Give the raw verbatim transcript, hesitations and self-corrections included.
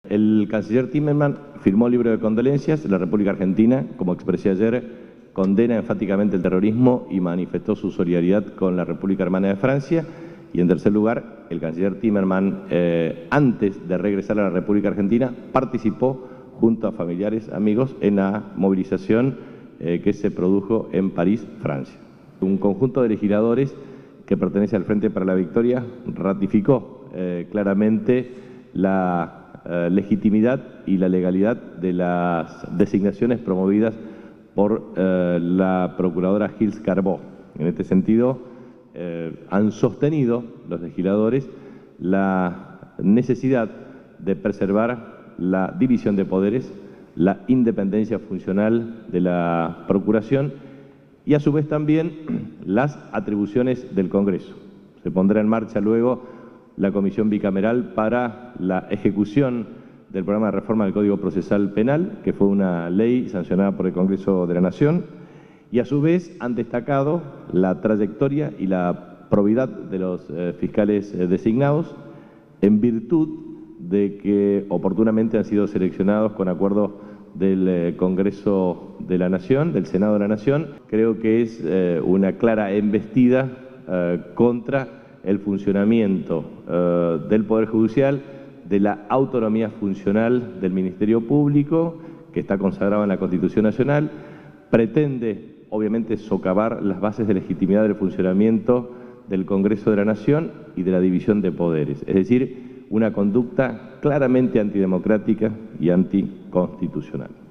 El canciller Timmermans firmó el libro de condolencias. La República Argentina, como expresé ayer, condena enfáticamente el terrorismo y manifestó su solidaridad con la República Hermana de Francia. Y en tercer lugar, el canciller Timmermans, eh, antes de regresar a la República Argentina, participó junto a familiares, amigos, en la movilización eh, que se produjo en París, Francia. Un conjunto de legisladores que pertenece al Frente para la Victoria ratificó eh, claramente la eh, legitimidad y la legalidad de las designaciones promovidas por eh, la procuradora Gilles Carbó. En este sentido, eh, han sostenido los legisladores la necesidad de preservar la división de poderes, la independencia funcional de la Procuración y a su vez también las atribuciones del Congreso. Se pondrá en marcha luego la Comisión Bicameral para la ejecución del programa de reforma del Código Procesal Penal, que fue una ley sancionada por el Congreso de la Nación, y a su vez han destacado la trayectoria y la probidad de los eh, fiscales eh, designados, en virtud de que oportunamente han sido seleccionados con acuerdo del eh, Congreso de la Nación, del Senado de la Nación. Creo que es eh, una clara embestida eh, contra el funcionamiento eh, del Poder Judicial, de la autonomía funcional del Ministerio Público, que está consagrado en la Constitución Nacional. Pretende, obviamente, socavar las bases de legitimidad del funcionamiento del Congreso de la Nación y de la división de poderes, es decir, una conducta claramente antidemocrática y anticonstitucional.